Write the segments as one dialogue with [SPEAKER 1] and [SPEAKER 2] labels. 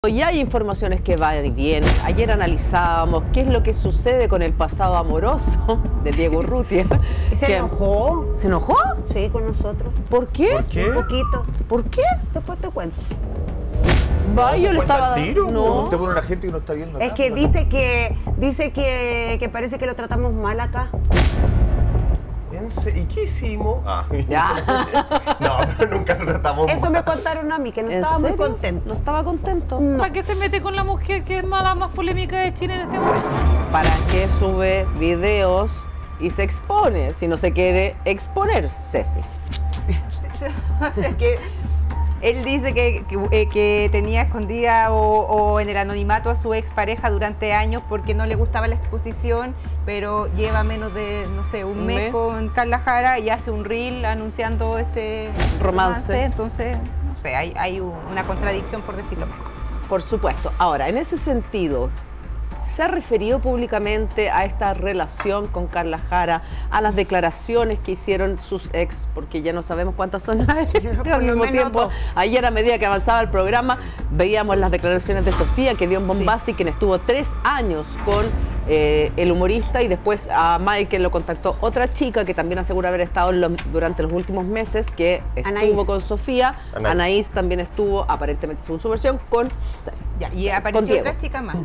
[SPEAKER 1] ya hay informaciones que van y vienen. Ayer analizábamos qué es lo que sucede con el pasado amoroso de Diego Urrutia.
[SPEAKER 2] ¿Se enojó?
[SPEAKER 1] ¿Se enojó?
[SPEAKER 2] Sí, con nosotros.
[SPEAKER 1] ¿Por qué?
[SPEAKER 3] ¿Por qué?
[SPEAKER 2] Un poquito.
[SPEAKER 1] ¿Por qué?
[SPEAKER 2] Después te cuento.
[SPEAKER 1] Va, yo le estaba...
[SPEAKER 3] Tiro?
[SPEAKER 1] No.
[SPEAKER 3] Usted pone a la gente que no está viendo.
[SPEAKER 2] Es que dice que parece que lo tratamos mal acá.
[SPEAKER 3] ¿Y qué hicimos?
[SPEAKER 1] Ya.
[SPEAKER 3] No, pero nunca lo tratamos
[SPEAKER 2] Eso
[SPEAKER 3] mal.
[SPEAKER 2] me contaron a mí, que no
[SPEAKER 1] ¿En
[SPEAKER 2] estaba muy
[SPEAKER 1] serio?
[SPEAKER 2] contento.
[SPEAKER 1] ¿No estaba contento?
[SPEAKER 4] ¿Para qué se mete con la mujer que es la más polémica de Chile en este momento?
[SPEAKER 1] ¿Para qué sube videos y se expone si no se quiere exponer, Ceci?
[SPEAKER 5] O sea, que él dice que tenía escondida o en el anonimato a su expareja durante años porque no le gustaba la exposición, pero lleva menos de, no sé, un mes con Carla Jara y hace un reel anunciando este romance. Entonces, no sé, hay una contradicción, por decirlo menos.
[SPEAKER 1] Por supuesto. Ahora, en ese sentido, ¿se ha referido públicamente a esta relación con Carla Jara, a las declaraciones que hicieron sus ex, porque ya no sabemos cuántas son al mismo tiempo? Ayer, a medida que avanzaba el programa, veíamos las declaraciones de Sofía, que dio un bombasti, quien estuvo 3 años con el humorista, y después a Michael lo contactó otra chica que también asegura haber estado durante los últimos meses, que estuvo con Sofía. Anaís también estuvo, aparentemente según su versión, con Sergio.
[SPEAKER 5] Ya, y apareció otra chica más.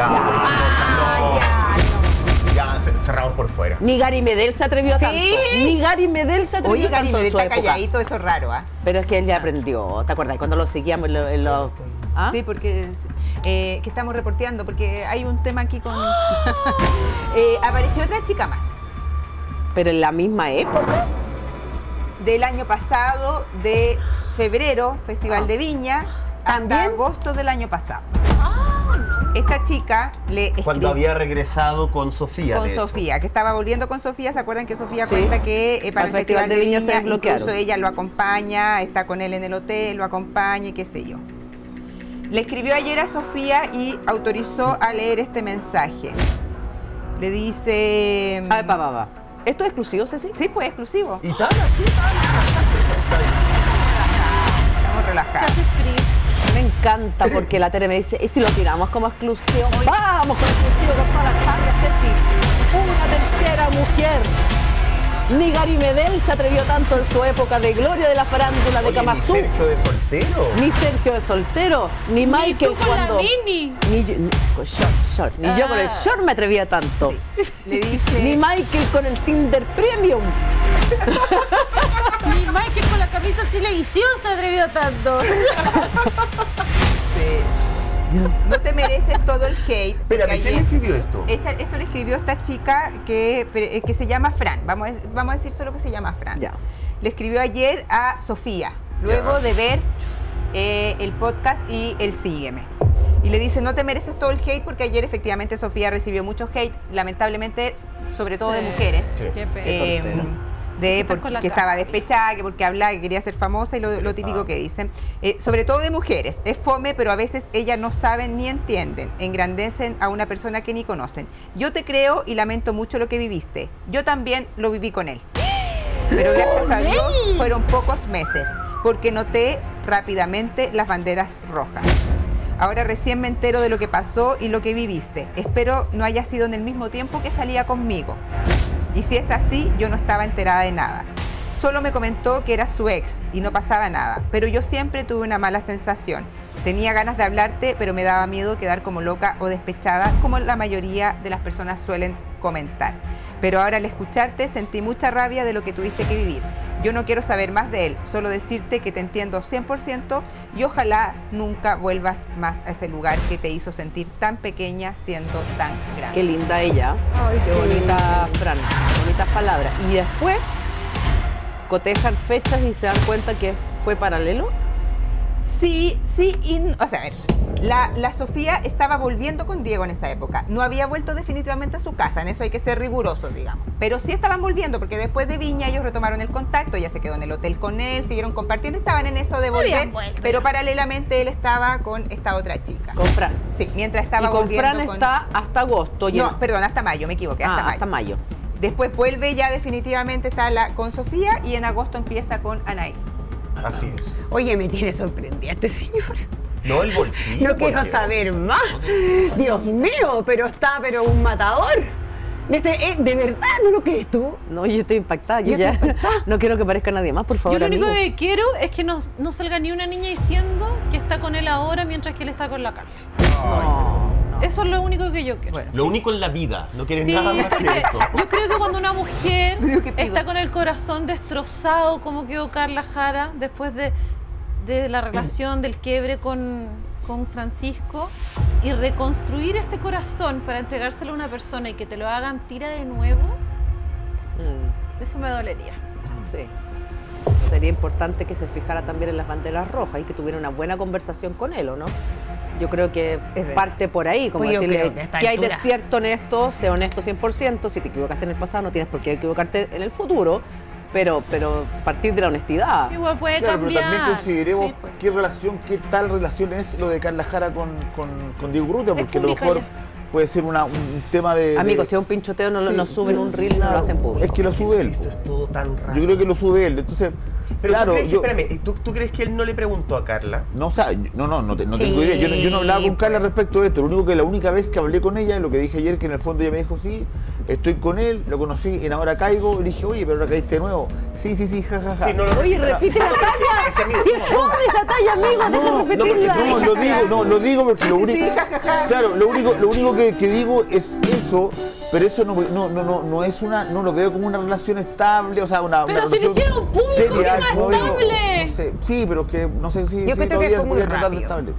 [SPEAKER 3] Ya, cerramos por fuera.
[SPEAKER 1] Ni Gary Medel se atrevió tanto. Ni Gary Medel se atrevió tanto.
[SPEAKER 5] Oye, Gary Medel
[SPEAKER 1] en su
[SPEAKER 5] está
[SPEAKER 1] época.
[SPEAKER 5] calladito, eso es raro, ¿ah?
[SPEAKER 1] Pero es que él ya aprendió, ¿te acuerdas? Cuando lo seguíamos en los... ¿Ah?
[SPEAKER 5] Sí, porque que estamos reporteando, porque hay un tema aquí con... apareció otra chica más.
[SPEAKER 1] Pero en la misma época.
[SPEAKER 5] Del año pasado, de febrero, Festival de Viña, hasta agosto del año pasado. Esta chica le escribió...
[SPEAKER 3] Cuando había regresado con Sofía.
[SPEAKER 5] Con Sofía, que estaba volviendo con Sofía. ¿Se acuerdan que Sofía cuenta que para el Festival de Viña incluso ella lo acompaña, está con él en el hotel, lo acompaña y qué sé yo? Le escribió ayer a Sofía y autorizó a leer este mensaje. Le dice...
[SPEAKER 1] A ver, va. ¿Esto es exclusivo, Ceci?
[SPEAKER 5] Sí, pues exclusivo.
[SPEAKER 3] ¿Y tal?
[SPEAKER 5] Estamos relajados.
[SPEAKER 1] Me encanta porque la Tere me dice, ¿y si lo tiramos como exclusivo? ¡Vamos con exclusivo con toda la charla, Ceci! Una tercera mujer. Ni Gary Medel se atrevió tanto en su época de gloria de la farándula de Kamazú.
[SPEAKER 3] ¿Ni Sergio de soltero?
[SPEAKER 1] Ni Sergio de soltero, ni Michael
[SPEAKER 4] tú con
[SPEAKER 1] cuando...
[SPEAKER 4] la mini.
[SPEAKER 1] Ni yo, con short. Ni yo con el short me atrevía tanto.
[SPEAKER 5] Sí. Le dice...
[SPEAKER 1] Ni Michael con el Tinder Premium.
[SPEAKER 4] Ni Michael con la camisa Chilevisión se atrevió tanto.
[SPEAKER 5] No te mereces todo el hate.
[SPEAKER 3] Espérame, ¿quién le escribió esto?
[SPEAKER 5] Esto le escribió esta chica que se llama Fran. Vamos a decir solo que se llama Fran.
[SPEAKER 1] Ya.
[SPEAKER 5] Le escribió ayer a Sofía, luego de ver el podcast y el Sígueme. Y le dice, no te mereces todo el hate, porque ayer efectivamente Sofía recibió mucho hate, lamentablemente, sobre todo de mujeres.
[SPEAKER 3] Sí.
[SPEAKER 4] Qué pena.
[SPEAKER 5] Porque estaba despechada, que porque hablaba, que quería ser famosa y lo típico que dicen. Sobre todo de mujeres. Es fome, pero a veces ellas no saben ni entienden. Engrandecen a una persona que ni conocen. Yo te creo y lamento mucho lo que viviste. Yo también lo viví con él. Pero gracias a Dios fueron pocos meses, porque noté rápidamente las banderas rojas. Ahora recién me entero de lo que pasó y lo que viviste. Espero no haya sido en el mismo tiempo que salía conmigo. Y si es así, yo no estaba enterada de nada. Solo me comentó que era su ex y no pasaba nada, pero yo siempre tuve una mala sensación. Tenía ganas de hablarte, pero me daba miedo quedar como loca o despechada, como la mayoría de las personas suelen comentar. Pero ahora al escucharte sentí mucha rabia de lo que tuviste que vivir. Yo no quiero saber más de él, solo decirte que te entiendo 100% y ojalá nunca vuelvas más a ese lugar que te hizo sentir tan pequeña siendo tan grande.
[SPEAKER 1] Qué linda ella. Ay, qué bonita, Fran. Bonitas palabras. Y después cotejan fechas y se dan cuenta que fue paralelo.
[SPEAKER 5] Sí, o sea, a ver, la Sofía estaba volviendo con Diego en esa época. No había vuelto definitivamente a su casa, en eso hay que ser rigurosos, digamos. Pero sí estaban volviendo, porque después de Viña ellos retomaron el contacto, ella se quedó en el hotel con él, siguieron compartiendo, estaban en eso de volver, pero paralelamente él estaba con esta otra chica.
[SPEAKER 1] Con Fran.
[SPEAKER 5] Sí, mientras estaba
[SPEAKER 1] y con
[SPEAKER 5] volviendo
[SPEAKER 1] Fran está hasta agosto.
[SPEAKER 5] No, perdón, hasta mayo, me equivoqué, hasta mayo. Después vuelve ya definitivamente, está con Sofía, y en agosto empieza con Anaí.
[SPEAKER 3] Así es.
[SPEAKER 2] Oye, me tiene sorprendida este señor.
[SPEAKER 3] No, el bolsillo.
[SPEAKER 2] No quiero
[SPEAKER 3] por Dios.
[SPEAKER 2] saber más. Dios mío, pero un matador. ¿De verdad no lo crees tú?
[SPEAKER 1] No, yo estoy impactada.
[SPEAKER 2] Yo
[SPEAKER 1] Ya
[SPEAKER 2] estoy impactada.
[SPEAKER 1] no quiero que parezca nadie más, por favor.
[SPEAKER 4] Yo lo único
[SPEAKER 1] amigo.
[SPEAKER 4] que quiero es que no salga ni una niña diciendo que está con él ahora mientras que él está con la Carla.
[SPEAKER 1] No.
[SPEAKER 4] Eso es lo único que yo quiero.
[SPEAKER 5] Bueno.
[SPEAKER 3] Lo único en la vida, no quieres
[SPEAKER 4] Sí,
[SPEAKER 3] nada más que
[SPEAKER 4] porque
[SPEAKER 3] eso.
[SPEAKER 4] yo creo que cuando una mujer
[SPEAKER 5] Lo único que pido.
[SPEAKER 4] está con el corazón destrozado, como quedó Carla Jara después de la relación, del quiebre con Francisco, y reconstruir ese corazón para entregárselo a una persona y que te lo hagan tira de nuevo, eso me dolería.
[SPEAKER 1] Sí. Sería importante que se fijara también en las banderas rojas y que tuviera una buena conversación con él, ¿o no? Yo creo que
[SPEAKER 2] verdad.
[SPEAKER 1] parte por ahí, como
[SPEAKER 2] Pues yo
[SPEAKER 1] decirle
[SPEAKER 2] creo que a esta
[SPEAKER 1] que hay de
[SPEAKER 2] altura.
[SPEAKER 1] cierto honesto, sé honesto 100%, si te equivocaste en el pasado no tienes por qué equivocarte en el futuro, pero partir de la honestidad.
[SPEAKER 4] Igual puede
[SPEAKER 6] Claro,
[SPEAKER 4] cambiar.
[SPEAKER 6] pero también consideremos
[SPEAKER 4] Sí, pues.
[SPEAKER 6] qué tal relación es lo de Carla Jara con Diego Urrutia, porque a lo
[SPEAKER 4] pública
[SPEAKER 6] mejor
[SPEAKER 4] ya.
[SPEAKER 6] puede ser un tema de...
[SPEAKER 1] Amigo, si es un pinchoteo no,
[SPEAKER 6] Sí,
[SPEAKER 1] no suben un reel, no
[SPEAKER 6] claro,
[SPEAKER 1] lo hacen público.
[SPEAKER 6] Es que lo sube él.
[SPEAKER 3] Esto es todo tan raro.
[SPEAKER 6] Yo creo que lo sube él, entonces...
[SPEAKER 3] Pero
[SPEAKER 6] claro,
[SPEAKER 3] ¿tú crees,
[SPEAKER 6] yo...
[SPEAKER 3] espérame, ¿tú crees que él no le preguntó a Carla?
[SPEAKER 6] No, o sea, no tengo
[SPEAKER 2] Sí,
[SPEAKER 6] idea. Yo no hablaba con Carla
[SPEAKER 2] pues.
[SPEAKER 6] respecto de esto. La única vez que hablé con ella, lo que dije ayer, que en el fondo ella me dijo, sí, estoy con él, lo conocí, en Ahora Caigo. Le dije, oye, pero ahora caíste de nuevo. Sí, jajaja.
[SPEAKER 3] Sí, no lo
[SPEAKER 1] Oye,
[SPEAKER 3] repita.
[SPEAKER 1] repite la talla.
[SPEAKER 3] Es que, amigo,
[SPEAKER 1] Si es fome esa talla, amigo, deja de repetirla.
[SPEAKER 6] Lo digo porque lo único, claro, lo único que digo es eso, pero eso no es no lo veo como una relación estable, o sea, una
[SPEAKER 4] Pero
[SPEAKER 6] una
[SPEAKER 4] si lo
[SPEAKER 6] relación
[SPEAKER 4] hicieron público,
[SPEAKER 6] seria,
[SPEAKER 4] ¿qué más
[SPEAKER 6] no digo,
[SPEAKER 4] estable?
[SPEAKER 6] no sé, sí, pero que no sé si
[SPEAKER 2] Yo creo que fue muy
[SPEAKER 6] voy a tratar de
[SPEAKER 2] rápido.
[SPEAKER 6] estable.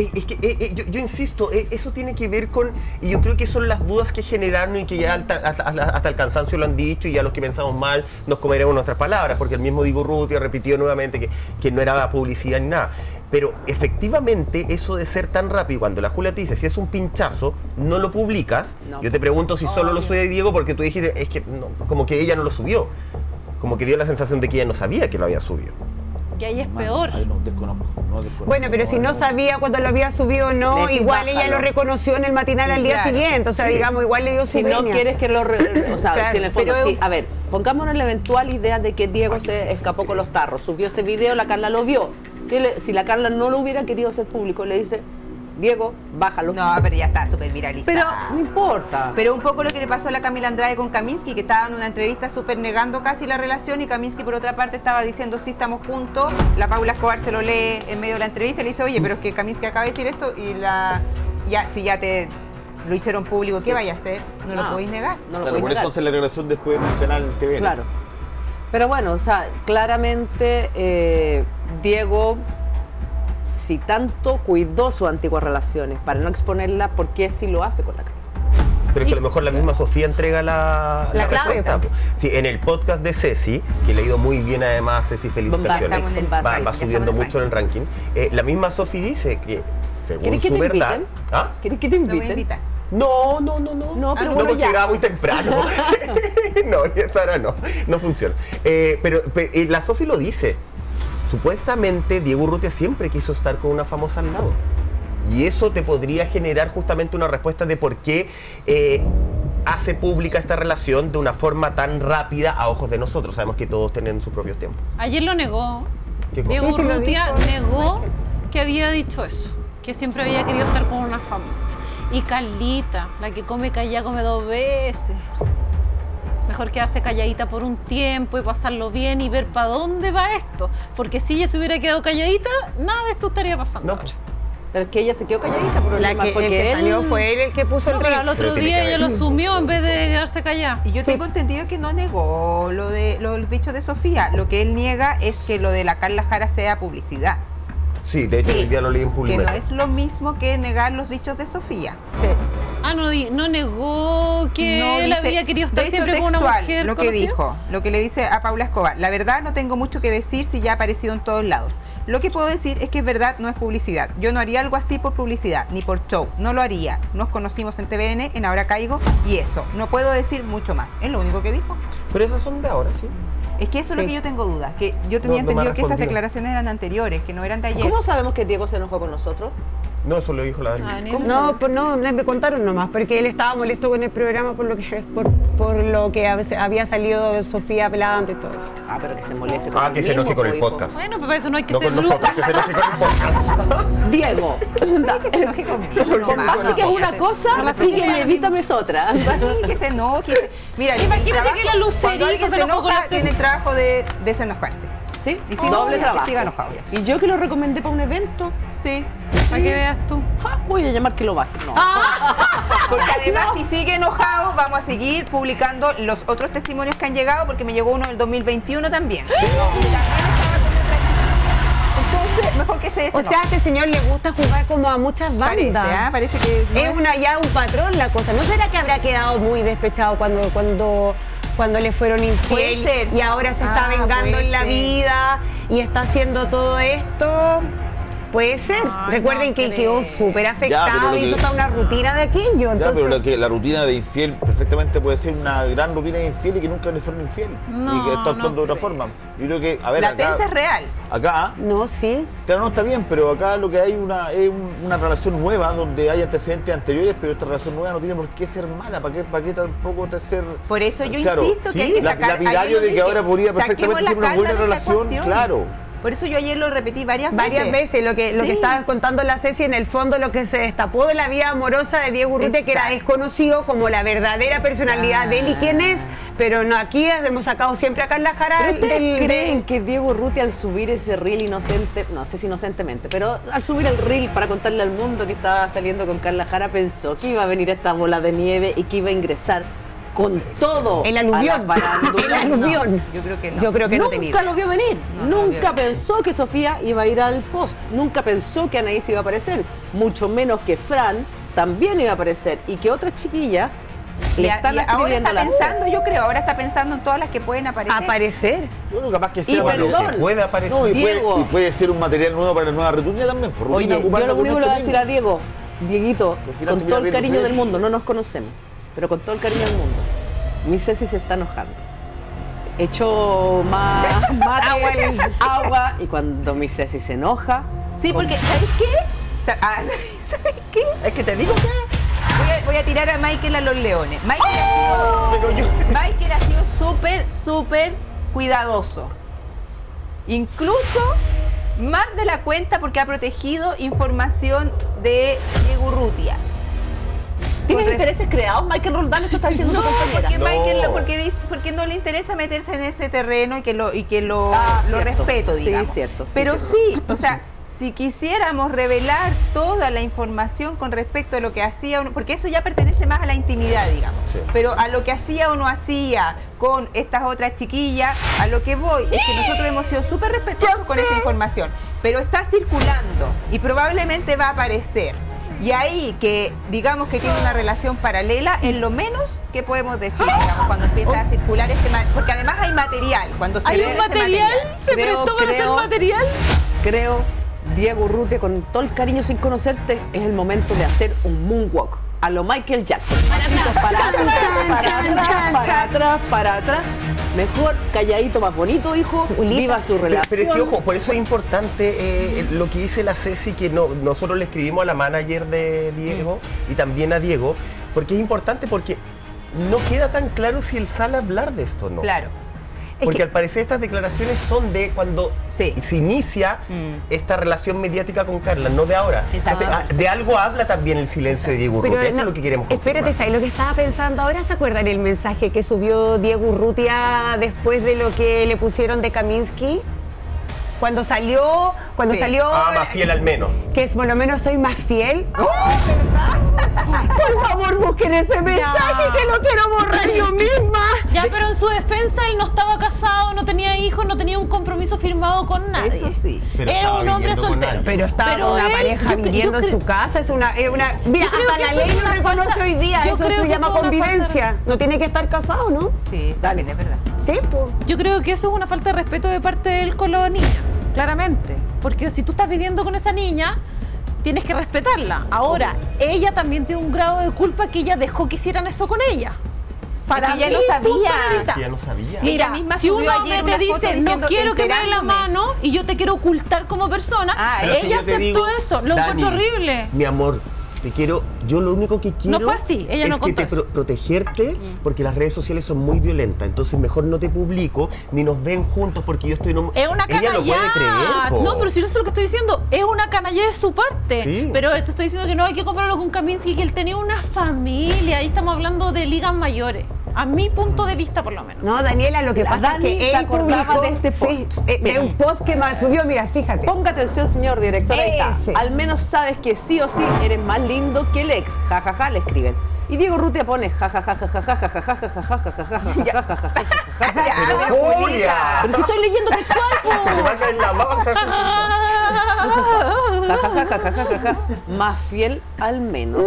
[SPEAKER 3] yo insisto, eso tiene que ver con, y yo creo que son las dudas que generaron y que ya hasta el cansancio lo han dicho, y ya los que pensamos mal nos comeremos nuestras palabras, porque el mismo Diego Urrutia repitió nuevamente que no era publicidad ni nada. Pero efectivamente eso de ser tan rápido, cuando la Julia te dice, si es un pinchazo, no lo publicas,
[SPEAKER 1] No.
[SPEAKER 3] yo te pregunto si solo lo sube Diego, porque tú dijiste, es que no, como que ella no lo subió, como que dio la sensación de que ella no sabía que lo había subido.
[SPEAKER 4] Que ahí es peor.
[SPEAKER 6] Ay, no desconozco.
[SPEAKER 2] Bueno, pero si no sabía cuando lo había subido o no,
[SPEAKER 1] Le decís,
[SPEAKER 2] igual ella
[SPEAKER 1] bájalo.
[SPEAKER 2] lo reconoció en el matinal al día
[SPEAKER 5] Claro,
[SPEAKER 2] siguiente. O sea,
[SPEAKER 3] sí.
[SPEAKER 2] digamos, igual le dio su
[SPEAKER 1] Si no
[SPEAKER 2] venia.
[SPEAKER 1] quieres que lo... o sea,
[SPEAKER 2] Claro,
[SPEAKER 1] si en el fondo...
[SPEAKER 5] pero-
[SPEAKER 1] sí, a ver, pongámonos la eventual idea de que Diego se escapó con los tarros, subió este video, la Carla lo vio. Si la Carla no lo hubiera querido hacer público, le dice, Diego, bájalo.
[SPEAKER 5] No, pero ya está súper viralizado.
[SPEAKER 1] Pero no importa.
[SPEAKER 5] Pero un poco lo que le pasó a la Camila Andrade con Kaminsky, que estaba en una entrevista súper negando casi la relación, y Kaminsky por otra parte estaba diciendo sí, estamos juntos. La Paula Escobar se lo lee en medio de la entrevista y le dice, oye, pero es que Kaminsky acaba de decir esto, y si ya te lo hicieron público, ¿qué vaya a hacer? No lo podéis negar.
[SPEAKER 1] No lo
[SPEAKER 6] Claro,
[SPEAKER 1] podéis
[SPEAKER 6] por
[SPEAKER 1] negar.
[SPEAKER 6] eso hace la relación después en el canal TV.
[SPEAKER 1] Claro. Pero bueno, o sea, claramente Diego, si tanto cuidó sus antiguas relaciones para no exponerla, ¿por qué sí lo hace con la Carla?
[SPEAKER 3] Pero es que a lo mejor la misma Sofía entrega la
[SPEAKER 2] clave,
[SPEAKER 3] respuesta.
[SPEAKER 2] pues.
[SPEAKER 3] Sí, en el podcast de Ceci, que le ha ido muy bien además, Ceci, felicitaciones,
[SPEAKER 5] Estamos en el
[SPEAKER 1] Bombazo.
[SPEAKER 3] va
[SPEAKER 5] ranking, ya
[SPEAKER 3] subiendo
[SPEAKER 5] estamos en
[SPEAKER 3] mucho en el ranking. La misma Sofi dice que según
[SPEAKER 1] ¿Quieres que
[SPEAKER 3] su
[SPEAKER 1] te
[SPEAKER 3] verdad...
[SPEAKER 1] inviten?
[SPEAKER 3] ¿Ah?
[SPEAKER 1] ¿Quieres que te
[SPEAKER 5] Lo voy a
[SPEAKER 1] inviten?
[SPEAKER 5] invitar.
[SPEAKER 3] No.
[SPEAKER 1] No, pero
[SPEAKER 3] No,
[SPEAKER 1] bueno,
[SPEAKER 3] porque
[SPEAKER 1] ya.
[SPEAKER 3] era muy temprano. No, esa hora no funciona. Pero la Sofi lo dice. Supuestamente Diego Urrutia siempre quiso estar con una famosa al lado. Y eso te podría generar justamente una respuesta de por qué hace pública esta relación de una forma tan rápida a ojos de nosotros. Sabemos que todos tienen sus propios tiempos.
[SPEAKER 4] Ayer lo negó.
[SPEAKER 3] ¿Qué cosa?
[SPEAKER 4] Diego
[SPEAKER 2] Sí, sí lo
[SPEAKER 4] Urrutia
[SPEAKER 2] dijo.
[SPEAKER 4] negó que había dicho eso, que siempre había querido estar con una famosa. Y Carlita, la que come callada, come 2 veces. Mejor quedarse calladita por un tiempo y pasarlo bien y ver para dónde va esto. Porque si ella se hubiera quedado calladita, nada de esto estaría pasando
[SPEAKER 3] No.
[SPEAKER 4] ahora.
[SPEAKER 1] Pero es que ella se quedó calladita, pero el
[SPEAKER 2] La
[SPEAKER 1] tema
[SPEAKER 2] que,
[SPEAKER 1] fue
[SPEAKER 2] el
[SPEAKER 1] que
[SPEAKER 2] que
[SPEAKER 1] él...
[SPEAKER 2] salió fue él el que puso
[SPEAKER 4] No,
[SPEAKER 2] el
[SPEAKER 4] pero
[SPEAKER 2] ring.
[SPEAKER 4] al otro
[SPEAKER 3] Pero tiene
[SPEAKER 4] día
[SPEAKER 3] que
[SPEAKER 4] ella lo
[SPEAKER 3] haber-
[SPEAKER 4] asumió en vez de quedarse callada.
[SPEAKER 5] Y yo tengo entendido que no negó los dichos de Sofía. Lo que él niega es que lo de la Carla Jara sea publicidad.
[SPEAKER 3] Sí, de hecho
[SPEAKER 2] Sí.
[SPEAKER 3] hoy día lo leí en
[SPEAKER 5] Que
[SPEAKER 3] Publimetro.
[SPEAKER 5] no es lo mismo que negar los dichos de Sofía.
[SPEAKER 2] Sí.
[SPEAKER 4] Ah, no negó que
[SPEAKER 5] No
[SPEAKER 4] él
[SPEAKER 5] dice-
[SPEAKER 4] había querido estar
[SPEAKER 5] de hecho,
[SPEAKER 4] siempre con una
[SPEAKER 5] textual,
[SPEAKER 4] mujer
[SPEAKER 5] lo que
[SPEAKER 4] conocida.
[SPEAKER 5] dijo, lo que le dice a Paula Escobar. La verdad no tengo mucho que decir si ya ha aparecido en todos lados. Lo que puedo decir es que es verdad, no es publicidad. Yo no haría algo así por publicidad, ni por show. No lo haría. Nos conocimos en TVN, en Ahora Caigo, y eso. No puedo decir mucho más. Es lo único que dijo.
[SPEAKER 3] Pero esas son de ahora, sí.
[SPEAKER 5] Es que eso es
[SPEAKER 2] Sí.
[SPEAKER 5] lo que yo tengo dudas. Que yo tenía
[SPEAKER 3] No me ha
[SPEAKER 5] entendido que estas
[SPEAKER 3] respondido.
[SPEAKER 5] declaraciones eran anteriores, que no eran de ayer.
[SPEAKER 1] ¿Cómo sabemos que Diego se enojó con nosotros?
[SPEAKER 3] No, eso lo dijo la Dani.
[SPEAKER 4] Ah, ni-
[SPEAKER 2] No, pues no, me contaron nomás, porque él estaba molesto con el programa por lo que había salido Sofía hablando y todo eso.
[SPEAKER 1] Ah, pero que se moleste con él
[SPEAKER 3] Que se
[SPEAKER 1] mismo,
[SPEAKER 3] enoje con el
[SPEAKER 1] hijo.
[SPEAKER 3] podcast.
[SPEAKER 4] Bueno, pues para eso no hay que
[SPEAKER 3] No
[SPEAKER 4] ser
[SPEAKER 3] con nosotros, que se enoje con el podcast.
[SPEAKER 1] Diego,
[SPEAKER 5] Que se enoje conmigo nomás,
[SPEAKER 1] basta que es una
[SPEAKER 5] no,
[SPEAKER 1] cosa, sígueme, evítame es otra.
[SPEAKER 5] Sí, que se enoje. Mira,
[SPEAKER 4] Imagínate que la Lucerito
[SPEAKER 5] cuando alguien
[SPEAKER 4] se
[SPEAKER 5] se
[SPEAKER 4] enojó con
[SPEAKER 5] enoja,
[SPEAKER 4] la
[SPEAKER 5] tiene
[SPEAKER 4] Ceci.
[SPEAKER 5] el trabajo de desenojarse.
[SPEAKER 1] ¿Sí?
[SPEAKER 5] Y si
[SPEAKER 1] doble
[SPEAKER 5] no,
[SPEAKER 1] trabajo.
[SPEAKER 5] que siga enojado ya.
[SPEAKER 1] Y yo que lo recomendé para un evento,
[SPEAKER 5] Sí.
[SPEAKER 4] Para que veas tú.
[SPEAKER 1] voy a llamar que lo baje. No.
[SPEAKER 5] Porque además, si sigue enojado, vamos a seguir publicando los otros testimonios que han llegado, porque me llegó uno del 2021 también. También estaba con otra chiquilla. Entonces, mejor que se
[SPEAKER 2] O
[SPEAKER 5] desenoje.
[SPEAKER 2] sea, a este señor le gusta jugar como a muchas bandas.
[SPEAKER 5] Parece, ¿ah? Parece que no
[SPEAKER 2] Es ya un patrón la cosa. ¿No será que habrá quedado muy despechado cuando le fueron infiel
[SPEAKER 5] Puede ser.
[SPEAKER 2] y ahora se está
[SPEAKER 5] Ah,
[SPEAKER 2] vengando
[SPEAKER 5] puede
[SPEAKER 2] en la
[SPEAKER 5] ser.
[SPEAKER 2] vida y está haciendo todo esto? Puede ser.
[SPEAKER 4] Ay,
[SPEAKER 2] Recuerden
[SPEAKER 4] no
[SPEAKER 2] que él
[SPEAKER 4] creo.
[SPEAKER 2] quedó súper
[SPEAKER 6] Ya,
[SPEAKER 2] afectado
[SPEAKER 6] pero lo
[SPEAKER 2] y hizo
[SPEAKER 6] que-
[SPEAKER 2] toda una rutina de aquello.
[SPEAKER 6] Ya,
[SPEAKER 2] Entonces,
[SPEAKER 6] pero la rutina de infiel perfectamente puede ser una gran rutina de infiel y que nunca le fueron infiel.
[SPEAKER 4] No,
[SPEAKER 6] y que está actuando
[SPEAKER 4] no
[SPEAKER 6] de otra
[SPEAKER 4] creo.
[SPEAKER 6] forma. Yo creo que, a ver,
[SPEAKER 5] la
[SPEAKER 6] acá,
[SPEAKER 5] tensa es real.
[SPEAKER 6] acá,
[SPEAKER 2] no, sí.
[SPEAKER 6] claro, no está bien, pero acá lo que hay es una relación nueva donde hay antecedentes anteriores, pero esta relación nueva no tiene por qué ser mala. ¿Para qué tampoco ser?
[SPEAKER 5] Por eso yo
[SPEAKER 6] Claro,
[SPEAKER 5] insisto que
[SPEAKER 6] sí,
[SPEAKER 5] hay que sacar...
[SPEAKER 6] lapidario
[SPEAKER 5] ayer lo
[SPEAKER 6] de que
[SPEAKER 5] dije,
[SPEAKER 6] ahora podría
[SPEAKER 5] saquemos
[SPEAKER 6] perfectamente
[SPEAKER 5] la
[SPEAKER 6] ser una
[SPEAKER 5] Carla
[SPEAKER 6] buena
[SPEAKER 5] de la
[SPEAKER 6] relación,
[SPEAKER 5] ecuación.
[SPEAKER 6] claro.
[SPEAKER 5] Por eso yo ayer lo repetí varias
[SPEAKER 2] Veces, lo que
[SPEAKER 5] Sí.
[SPEAKER 2] estaba contando la Ceci, en el fondo lo que se destapó de la vida amorosa de Diego Urrutia, que era
[SPEAKER 5] Exacto.
[SPEAKER 2] desconocido como la verdadera personalidad de él y quién es, pero no, aquí hemos sacado siempre a Carla Jara
[SPEAKER 1] ¿Pero ustedes
[SPEAKER 2] del...
[SPEAKER 1] creen que Diego Urrutia al subir ese reel inocente, no sé si inocentemente, pero al subir el reel para contarle al mundo que estaba saliendo con Carla Jara, pensó que iba a venir esta bola de nieve y que iba a ingresar con todo
[SPEAKER 2] El
[SPEAKER 1] a
[SPEAKER 2] aluvión,
[SPEAKER 1] la farándula?
[SPEAKER 2] el aluvión.
[SPEAKER 5] No, yo creo que no.
[SPEAKER 2] Yo creo que no tenía.
[SPEAKER 1] Nunca lo vio venir,
[SPEAKER 5] No, no
[SPEAKER 1] nunca
[SPEAKER 5] lo vio.
[SPEAKER 1] pensó que Sofía iba a ir al post, nunca pensó que Anaís iba a aparecer, mucho menos que Fran también iba a aparecer y que otra chiquilla le están
[SPEAKER 5] ahora
[SPEAKER 1] escribiendo
[SPEAKER 5] está
[SPEAKER 1] las
[SPEAKER 5] pensando, yo creo, ahora está pensando en todas las que pueden aparecer.
[SPEAKER 2] Aparecer.
[SPEAKER 6] Bueno, capaz que
[SPEAKER 1] Y
[SPEAKER 6] sea
[SPEAKER 1] perdón,
[SPEAKER 3] que puede aparecer.
[SPEAKER 6] No, y
[SPEAKER 1] Diego.
[SPEAKER 6] puede ser un material nuevo para la nueva rutina también. Por
[SPEAKER 1] Oye,
[SPEAKER 6] rutina,
[SPEAKER 1] yo
[SPEAKER 6] ocuparla
[SPEAKER 1] lo
[SPEAKER 6] con
[SPEAKER 1] único que le
[SPEAKER 6] esto
[SPEAKER 1] voy a decir
[SPEAKER 6] mismo.
[SPEAKER 1] a Diego, Dieguito,
[SPEAKER 6] Al final
[SPEAKER 1] con
[SPEAKER 6] te
[SPEAKER 1] todo
[SPEAKER 6] voy a
[SPEAKER 1] el cariño
[SPEAKER 6] reír.
[SPEAKER 1] del mundo, no nos conocemos, pero con todo el cariño del mundo, mi Ceci se está enojando. Echó más agua y cuando mi Ceci se enoja,
[SPEAKER 5] Sí, porque, ¿sabes qué? ¿Sabes qué?
[SPEAKER 3] Es que te digo que.
[SPEAKER 5] Voy a tirar a Michael a los leones. Michael ha sido súper cuidadoso. Incluso más de la cuenta porque ha protegido información de Diego Urrutia.
[SPEAKER 1] ¿tienes
[SPEAKER 5] Con
[SPEAKER 1] intereses creados? Michael Roldán, eso está diciendo
[SPEAKER 5] No,
[SPEAKER 1] tu compañera.
[SPEAKER 5] porque Michael,
[SPEAKER 3] No.
[SPEAKER 5] porque no le interesa meterse en ese terreno y que lo
[SPEAKER 1] Ah,
[SPEAKER 5] lo
[SPEAKER 1] cierto.
[SPEAKER 5] respeto,
[SPEAKER 1] Sí,
[SPEAKER 5] digamos.
[SPEAKER 1] cierto, sí,
[SPEAKER 5] Pero
[SPEAKER 1] cierto.
[SPEAKER 5] sí, o sea, si quisiéramos revelar toda la información con respecto a lo que hacía uno, porque eso ya pertenece más a la intimidad, digamos.
[SPEAKER 3] Sí.
[SPEAKER 5] Pero a lo que hacía o no hacía con estas otras chiquillas, a lo que voy es que nosotros hemos sido súper respetuosos con esa información, pero está circulando y probablemente va a aparecer. Y ahí que digamos que tiene una relación paralela es lo menos que podemos decir, digamos, cuando empieza a circular ese porque además hay material. Cuando
[SPEAKER 4] ¿Hay
[SPEAKER 5] circula
[SPEAKER 4] un
[SPEAKER 5] ese
[SPEAKER 4] material? ¿Se
[SPEAKER 1] Creo-
[SPEAKER 4] prestó para hacer
[SPEAKER 1] creo-
[SPEAKER 4] material?
[SPEAKER 1] Creo, Diego Urrutia, con todo el cariño sin conocerte, es el momento de hacer un moonwalk a lo Michael Jackson. Pasitos para atrás, para atrás. Mejor calladito, más bonito, hijo. Viva su relación.
[SPEAKER 3] Pero es que, ojo, por eso es importante lo que dice la Ceci, que nosotros le escribimos a la manager de Diego y también a Diego, porque es importante porque no queda tan claro si él sale a hablar de esto o no.
[SPEAKER 5] Claro.
[SPEAKER 3] Porque al parecer estas declaraciones son de cuando
[SPEAKER 5] Sí.
[SPEAKER 3] se inicia esta relación mediática con Carla, no de ahora.
[SPEAKER 5] Exacto.
[SPEAKER 3] Entonces, de algo habla también el silencio de Diego Urrutia, eso
[SPEAKER 2] no,
[SPEAKER 3] es lo que queremos confirmar.
[SPEAKER 2] espérate, ¿sabes lo que estaba pensando ahora? ¿Se acuerdan el mensaje que subió Diego Urrutia después de lo que le pusieron de Kaminsky? Cuando salió,
[SPEAKER 5] Sí.
[SPEAKER 3] Más fiel al menos.
[SPEAKER 2] que es por lo menos soy más fiel. Por favor, busquen ese mensaje que lo quiero borrar yo misma.
[SPEAKER 4] Ya, pero en su defensa él no estaba casado, no tenía hijos, no tenía un compromiso firmado con nadie.
[SPEAKER 5] Eso sí.
[SPEAKER 3] Pero
[SPEAKER 4] Era
[SPEAKER 3] estaba
[SPEAKER 4] un hombre
[SPEAKER 3] viviendo con
[SPEAKER 4] soltero.
[SPEAKER 3] alguien.
[SPEAKER 2] Pero estaba
[SPEAKER 4] Pero
[SPEAKER 2] con una
[SPEAKER 4] él,
[SPEAKER 2] pareja
[SPEAKER 4] yo
[SPEAKER 2] viviendo en
[SPEAKER 4] creo-
[SPEAKER 2] su casa, es una mira,
[SPEAKER 4] creo
[SPEAKER 2] hasta
[SPEAKER 4] que
[SPEAKER 2] la
[SPEAKER 4] eso
[SPEAKER 2] ley
[SPEAKER 4] es
[SPEAKER 2] lo
[SPEAKER 4] una
[SPEAKER 2] reconoce
[SPEAKER 4] falta-
[SPEAKER 2] hoy día,
[SPEAKER 4] yo
[SPEAKER 2] eso
[SPEAKER 4] creo
[SPEAKER 2] se
[SPEAKER 4] que
[SPEAKER 2] llama
[SPEAKER 4] eso es una
[SPEAKER 2] convivencia, no tiene que estar casado, ¿no?
[SPEAKER 5] Sí, también es verdad.
[SPEAKER 2] Sí, pues.
[SPEAKER 4] Yo creo que eso es una falta de respeto de parte de él con la niña, claramente. Porque si tú estás viviendo con esa niña, tienes que respetarla. Ahora, ella también tiene un grado de culpa que ella dejó que hicieran eso con ella.
[SPEAKER 2] Para
[SPEAKER 5] Es que ya
[SPEAKER 2] mí,
[SPEAKER 5] lo sabía.
[SPEAKER 2] punto de vista.
[SPEAKER 3] Ya no sabía.
[SPEAKER 5] Ella
[SPEAKER 2] Mira,
[SPEAKER 5] misma
[SPEAKER 4] Si un
[SPEAKER 5] subió
[SPEAKER 4] hombre
[SPEAKER 5] ayer
[SPEAKER 4] te
[SPEAKER 5] una foto
[SPEAKER 4] dice, no
[SPEAKER 5] diciendo,
[SPEAKER 4] quiero que me dé la
[SPEAKER 5] enterándome.
[SPEAKER 4] mano y yo te quiero ocultar como persona,
[SPEAKER 5] Ah,
[SPEAKER 3] Pero si
[SPEAKER 4] ella
[SPEAKER 3] yo te
[SPEAKER 4] aceptó
[SPEAKER 3] digo,
[SPEAKER 4] eso. Lo
[SPEAKER 3] Dani,
[SPEAKER 4] encuentro horrible.
[SPEAKER 3] Mi amor, te quiero. Yo lo único que quiero
[SPEAKER 4] No fue así, ella
[SPEAKER 3] es
[SPEAKER 4] no
[SPEAKER 3] que
[SPEAKER 4] contó
[SPEAKER 3] te
[SPEAKER 4] eso.
[SPEAKER 3] protegerte, porque las redes sociales son muy violentas. Entonces mejor no te publico ni nos ven juntos porque yo estoy.
[SPEAKER 4] Es una
[SPEAKER 3] Ella lo puede creer.
[SPEAKER 4] canallada.
[SPEAKER 3] po.
[SPEAKER 4] No, pero si no sé lo que estoy diciendo, es una canalla de su parte.
[SPEAKER 3] Sí.
[SPEAKER 4] Pero te estoy diciendo que no hay que compararlo con Kaminsky, que él tenía una familia. Ahí estamos hablando de ligas mayores. A mi punto de vista, por lo menos.
[SPEAKER 2] No, Daniela, lo que
[SPEAKER 1] La
[SPEAKER 2] pasa
[SPEAKER 1] Dani
[SPEAKER 2] es que
[SPEAKER 1] se
[SPEAKER 2] él
[SPEAKER 1] acordaba
[SPEAKER 2] publicó
[SPEAKER 1] de este
[SPEAKER 2] sí,
[SPEAKER 1] post.
[SPEAKER 2] de
[SPEAKER 1] Mira.
[SPEAKER 2] un post que más subió, mira, fíjate.
[SPEAKER 1] Ponga atención, señor director, ahí está.
[SPEAKER 2] Ese.
[SPEAKER 1] Al menos sabes que sí o sí eres más lindo que el ex. Ja, ja, ja, le escriben. Y Diego Urrutia pone ja, ja, ja, ja, ja, ja, ja, ja, ja, ja, ja, ja, ja, ja, ja, ja, ja, ja.
[SPEAKER 3] Pero Julia,
[SPEAKER 1] Pero si estoy leyendo textual, po.
[SPEAKER 3] se le va a caer la baba.
[SPEAKER 1] Ja, ja, ja, ja, ja, ja, ja, ja. Más fiel al menos.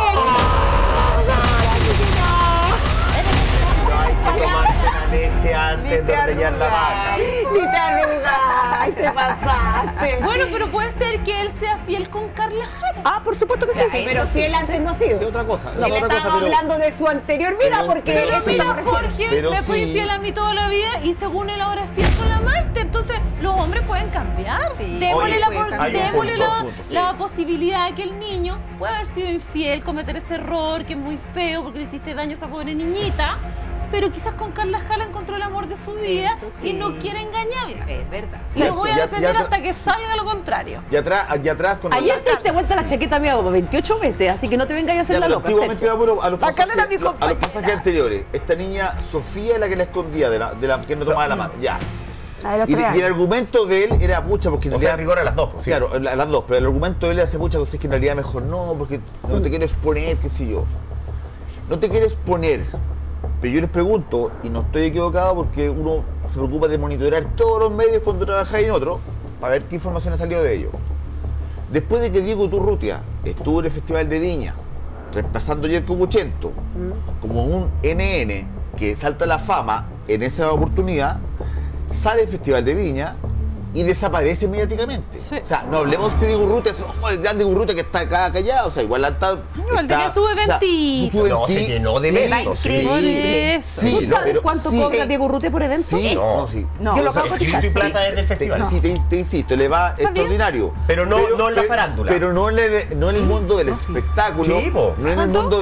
[SPEAKER 3] No hay que tomarse la leche antes de ordeñar la vaca.
[SPEAKER 2] Ni te arrugas, te pasaste.
[SPEAKER 4] Bueno, pero puede ser que él sea fiel con Carla Jara.
[SPEAKER 1] Ah, por supuesto que sí.
[SPEAKER 2] Sí, pero fiel antes no ha sido.
[SPEAKER 6] Sí, otra cosa.
[SPEAKER 2] Él estaba hablando de su anterior vida
[SPEAKER 6] pero-
[SPEAKER 2] porque
[SPEAKER 6] pero
[SPEAKER 2] eso
[SPEAKER 6] sí.
[SPEAKER 2] estaba
[SPEAKER 4] Mira,
[SPEAKER 2] recién.
[SPEAKER 4] Jorge
[SPEAKER 6] Pero
[SPEAKER 4] me fue
[SPEAKER 6] sí.
[SPEAKER 4] infiel a mí toda la vida y según él ahora es fiel con la Maite. Entonces, los hombres pueden cambiar.
[SPEAKER 5] Sí.
[SPEAKER 4] Démosle,
[SPEAKER 3] Oye,
[SPEAKER 4] la,
[SPEAKER 5] puede
[SPEAKER 4] por-
[SPEAKER 5] cambiar.
[SPEAKER 4] démosle
[SPEAKER 3] Hay un
[SPEAKER 4] la,
[SPEAKER 3] punto, sí.
[SPEAKER 4] la posibilidad de que el niño pueda haber sido infiel, cometer ese error que es muy feo porque le hiciste daño a esa pobre niñita. Pero quizás con Carla Jara encontró el amor de su vida
[SPEAKER 5] Eso
[SPEAKER 4] y
[SPEAKER 5] sí.
[SPEAKER 4] no quiere engañarla.
[SPEAKER 5] Es verdad.
[SPEAKER 4] Y lo voy a
[SPEAKER 6] Ya-
[SPEAKER 4] defender
[SPEAKER 6] ya-
[SPEAKER 4] hasta que salga lo contrario.
[SPEAKER 6] Y atrás, cuando...
[SPEAKER 1] Ayer te diste vuelta la chaqueta mía como 28 veces, así que no te vengas a hacer
[SPEAKER 6] Ya,
[SPEAKER 1] la
[SPEAKER 6] pero
[SPEAKER 1] loca.
[SPEAKER 6] antiguamente
[SPEAKER 1] Sergio.
[SPEAKER 6] vamos a los
[SPEAKER 5] La Carla era mi
[SPEAKER 6] a los
[SPEAKER 5] compañera.
[SPEAKER 6] pasajes anteriores. Esta niña, Sofía, es la que la escondía, de la que no tomaba la mano. Ya.
[SPEAKER 2] Ahí lo
[SPEAKER 6] Y
[SPEAKER 2] crean.
[SPEAKER 6] el argumento de él era pucha, porque en
[SPEAKER 3] O sea,
[SPEAKER 6] realidad-
[SPEAKER 3] rigor a las dos. pues, sí.
[SPEAKER 6] Claro, las dos, pero el argumento de él hace muchas cosas que en realidad mejor no, porque no te quiero exponer, qué sé yo. No te quiero exponer, pero yo les pregunto, y no estoy equivocado porque uno se preocupa de monitorear todos los medios cuando trabajáis en otro, para ver qué información ha salido de ellos. Después de que Diego Urrutia estuvo en el Festival de Viña, reemplazando a Yerko Buchento, como un NN que salta a la fama en esa oportunidad, sale el Festival de Viña y desaparece mediáticamente.
[SPEAKER 4] Sí.
[SPEAKER 6] O sea, no hablemos que Diego Urrutia es el gran Diego Urrutia que está acá callado, o sea, igual está...
[SPEAKER 4] No, él tenía su eventito.
[SPEAKER 3] No, se llenó de eventos, sí.
[SPEAKER 5] Increíble.
[SPEAKER 4] Eso.
[SPEAKER 6] Sí,
[SPEAKER 1] ¿Tú sabes
[SPEAKER 6] pero-
[SPEAKER 1] cuánto
[SPEAKER 6] sí.
[SPEAKER 1] cobra Diego Urrutia por evento?
[SPEAKER 6] Sí,
[SPEAKER 3] No.
[SPEAKER 6] no, sí.
[SPEAKER 5] No.
[SPEAKER 1] Yo lo
[SPEAKER 3] O sea,
[SPEAKER 1] acabo de
[SPEAKER 3] el
[SPEAKER 1] cotizar.
[SPEAKER 3] y plata desde el festival.
[SPEAKER 6] Sí, te insisto, le va extraordinario.
[SPEAKER 3] Pero no en la farándula.
[SPEAKER 6] Pero no en el mundo del espectáculo,
[SPEAKER 3] Sí, po.
[SPEAKER 6] no en el mundo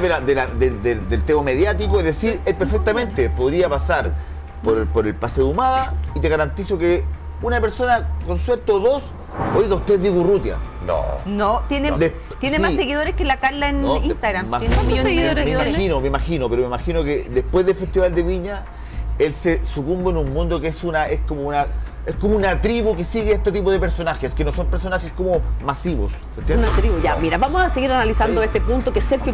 [SPEAKER 6] del tema mediático. Es decir, él perfectamente podría pasar por el pase de Humada y te garantizo que una persona, con suerte o dos, oiga, usted es Diego Urrutia.
[SPEAKER 3] No.
[SPEAKER 5] No, tiene, tiene
[SPEAKER 6] sí.
[SPEAKER 5] más seguidores que la Carla en
[SPEAKER 6] No,
[SPEAKER 5] Instagram.
[SPEAKER 6] más-
[SPEAKER 5] Tiene un millón y medio de
[SPEAKER 4] seguidores
[SPEAKER 5] seguidores.
[SPEAKER 6] Me imagino que después del Festival de Viña, él se sucumbe en un mundo que es como una tribu que sigue este tipo de personajes, que no son personajes como masivos. ¿entiendes?
[SPEAKER 1] Una tribu, ya. Mira, vamos a seguir analizando este punto que Sergio